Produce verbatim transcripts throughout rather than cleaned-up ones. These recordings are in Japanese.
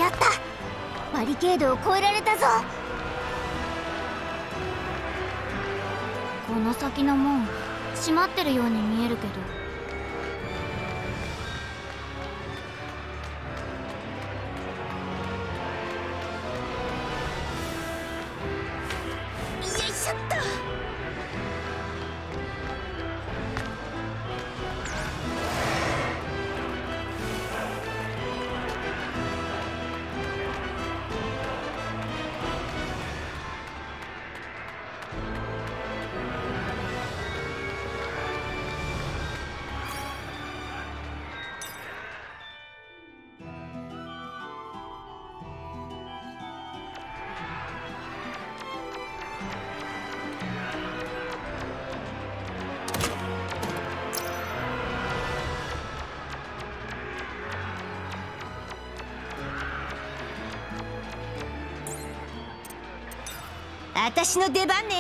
った。バリケードを越えられたぞ。この先の門閉まってるように見えるけど。よいしょっと。私の出番ね。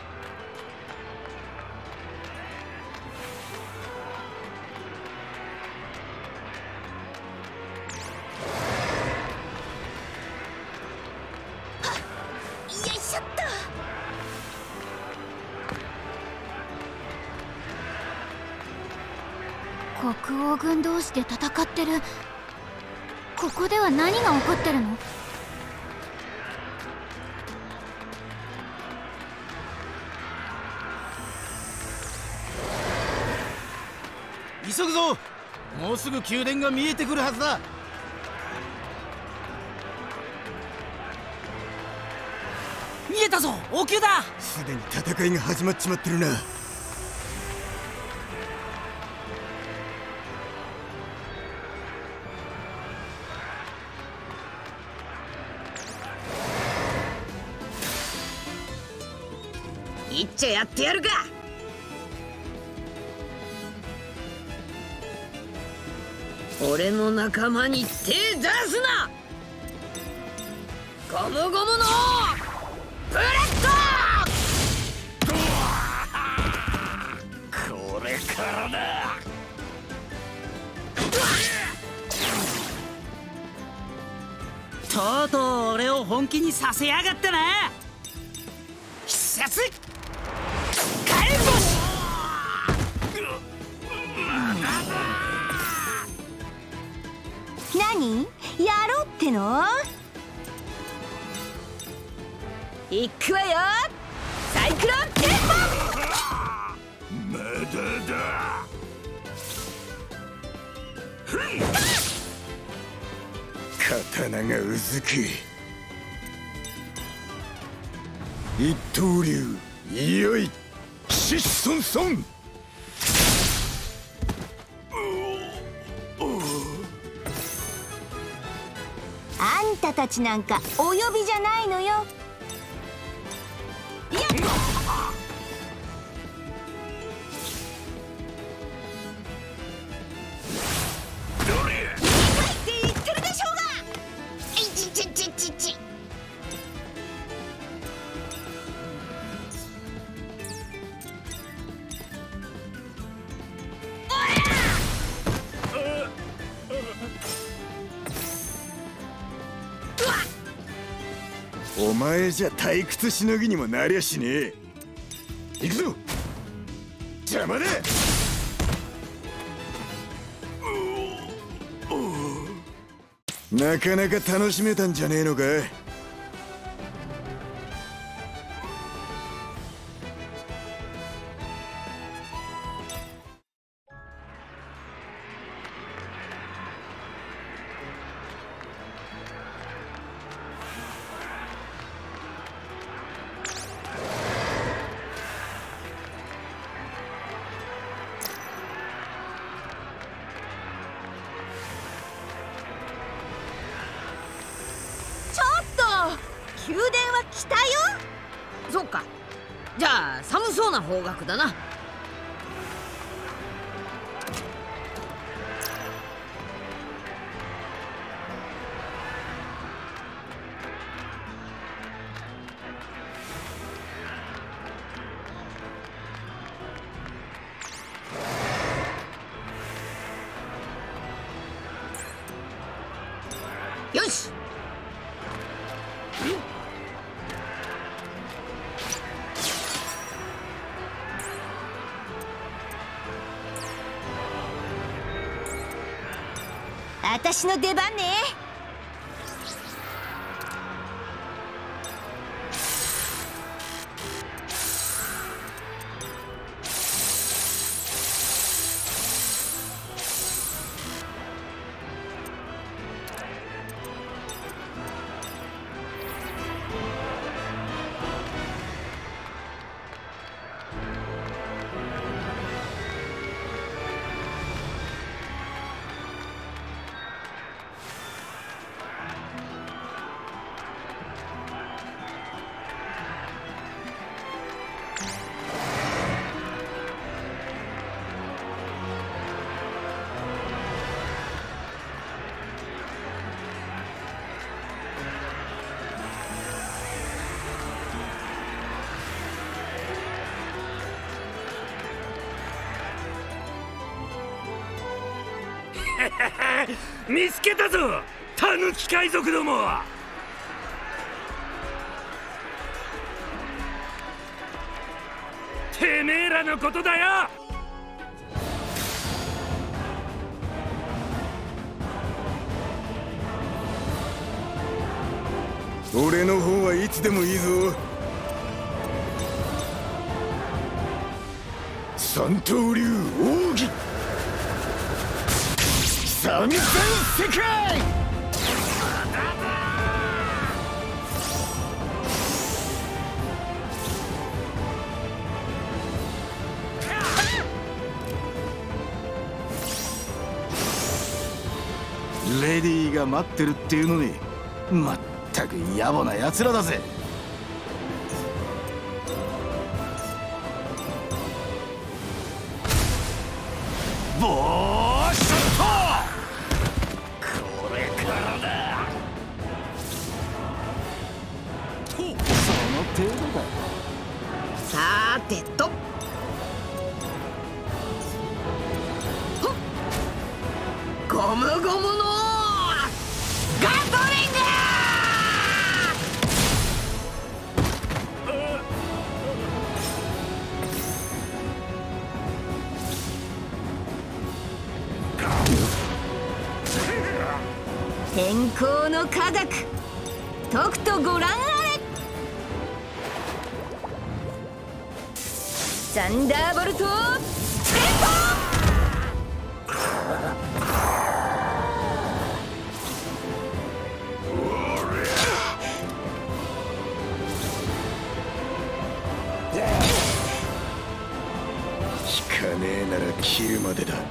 はっ、よいしょっと。国王軍同士で戦ってる。ここでは何が起こってるの？ 急ぐぞ。もうすぐ宮殿が見えてくるはずだ。 見えたぞ、王宮だ。 すでに戦いが始まっちまってるな。 いっちゃやってやるか。俺の仲間に手出すな。ゴムゴムのブレッド。 これからだ。 とうとう俺を本気にさせやがったな。必殺火炎星。 何やろうっての？ いくわよ、サイクロンテンポ。 まだだ。 刀がうずき。一刀流いよいシッソンソン。 あんたたちなんかお呼びじゃないのよ。いやっ、 どれ。 って言ってるでしょうが。 いちちちちち。 お前じゃ退屈しのぎにもなりゃしねえ。行くぞ。邪魔だ。なかなか楽しめたんじゃねえのか。 宮殿は来たよ。 そっか。じゃあ寒そうな方角だな。よし、 私の出番ね。 見つけたぞ、タヌキ海賊ども。てめえらのことだよ。 俺の方はいつでもいいぞ。三刀流奥義三千世界。 レディーが待ってるっていうのに、まったく野暮な奴らだぜ。ボーショット。これからだ。とその程度だ。 さてと、ゴムゴムのガトリング。天候の科学、とくとご覧あれ。サンダーボルトテンポ。 引かねえなら切るまでだ。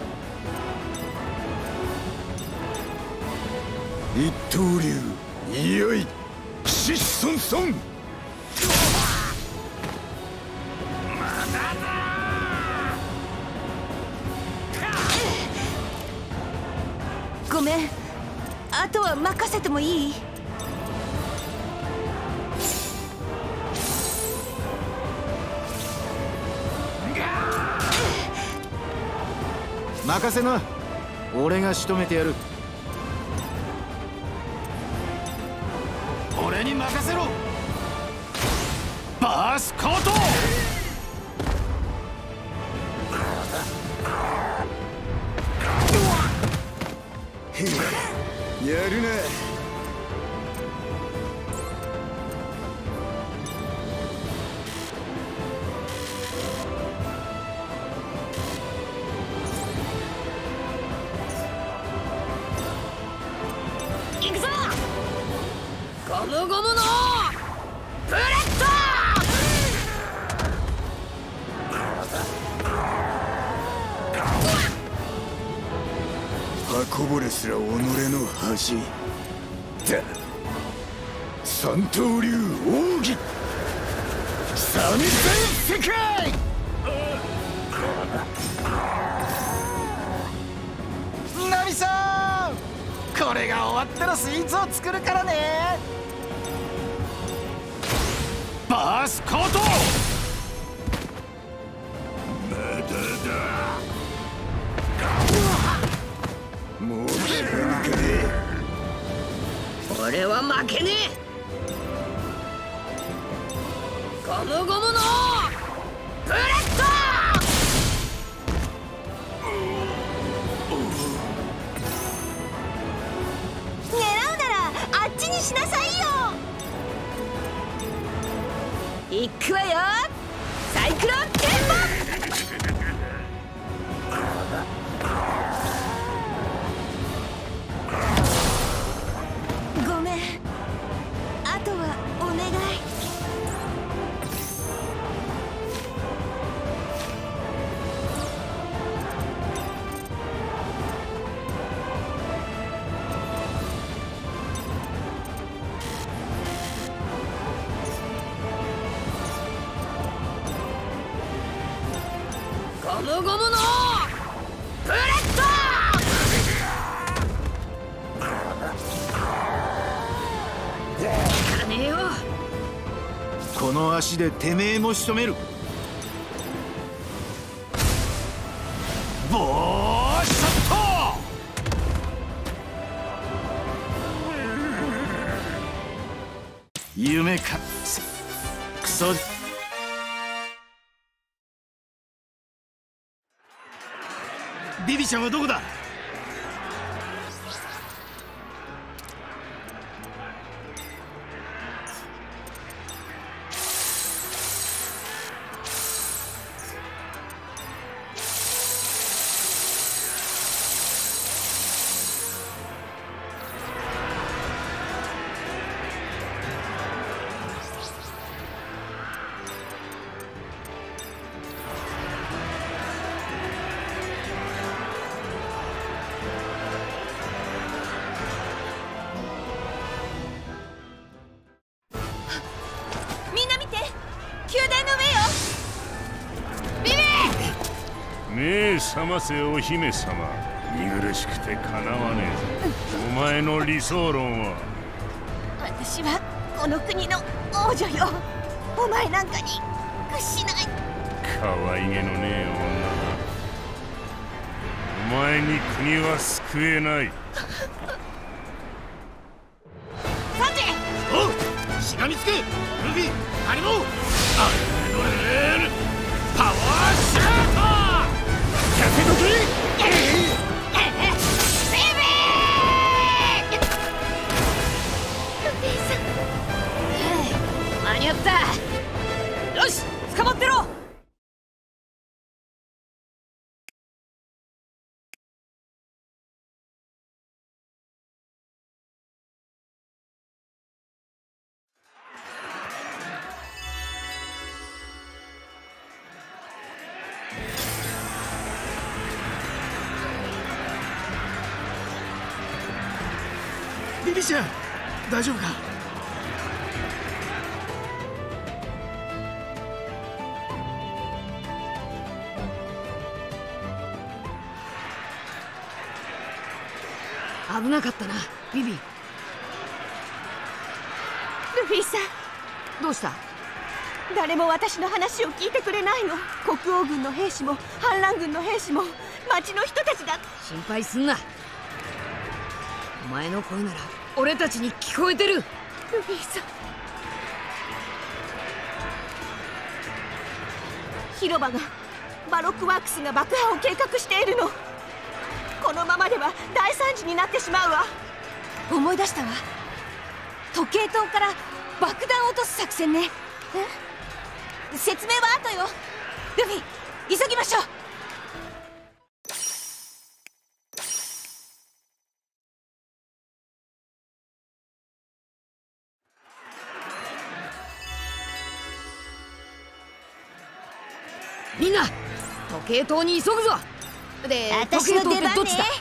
一刀流いよいシッソンソン。 ごめん、あとは任せてもいい？ 任せな、俺が仕留めてやる。俺に任せろ。バースコート。 やるな。 行くぞ、ゴムゴムのブレッド。 刃こぼれすら己の恥だ。三刀流奥義三千世界。 ナミさん、これが終わったらスイーツを作るからね。バースコート。 まだだ。もう気分かね。 俺は負けねえ。 ゴムゴムのブレッド。狙うならあっちにしなさいよ。いくわよ、サイクロンテンポ。ごめん、あとはお願い。ゴムゴムのブレッド。いかねえよ。 この足でてめえも仕留める。 ボーショット。 夢かクソ。ビビちゃんはどこだ？ 目覚ませお姫様、見苦しくてかなわねえぞ。お前の理想論は。 私はこの国の王女よ。お前なんかに屈しない。 可愛げのねえ女だ。お前に国は救えない。 サンジ、 おう、しがみつけルフィ、ハリモー。 アレノレールパワーシャート。やめとけ。 間に合った。よし、捕まってろ。 ビビちゃん、大丈夫か？ 危なかったな、ビビ。ルフィさん、どうした？誰も私の話を聞いてくれないの。国王軍の兵士も反乱軍の兵士も町の人たちだ。心配すんな。お前の声なら俺たちに聞こえてる。ルフィさん、広場がバロックワークスが爆破を計画しているの。このままでは大惨事になってしまうわ。思い出したわ。時計塔から爆弾を落とす作戦ね。え？説明は後よ。ルフィ、急ぎましょう。みんな、時計塔に急ぐぞ。で、 私の出番ね。 どっちだ？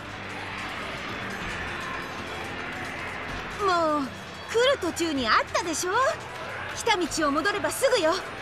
もう来る途中にあったでしょ。来た道を戻ればすぐよ。